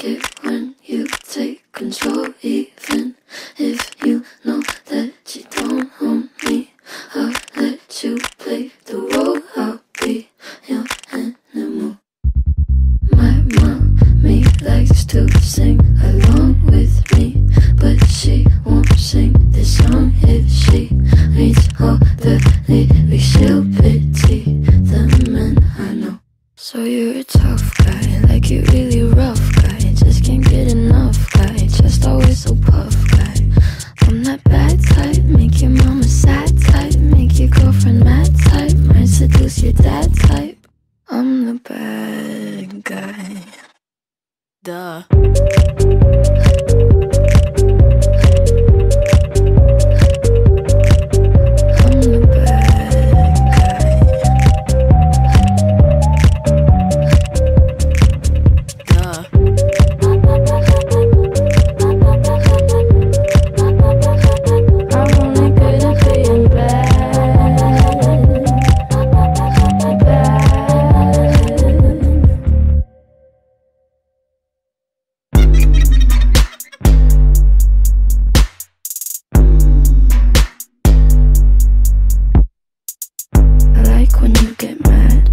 it when you take control, even if you know that you don't own me. I'll let you play the role, I'll be your animal. My mommy likes to sing along with me, but she won't sing this song if she reads all the lyrics. She'll pity the men I know. So you're a tough guy, like you really rough guy, just can't get enough guy, just always so puff guy. I'm that bad type, make your mama sad type, make your girlfriend mad type, might seduce your dad type. I'm the bad guy. Duh. When you get mad,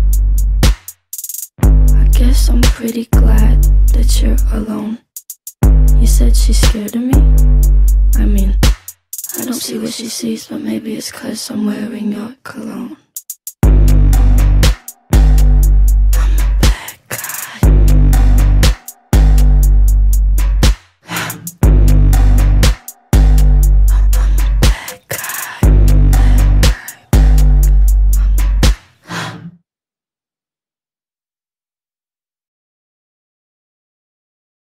I guess I'm pretty glad that you're alone. You said she's scared of me? I mean, I don't see what she sees, but maybe it's 'cause I'm wearing your cologne.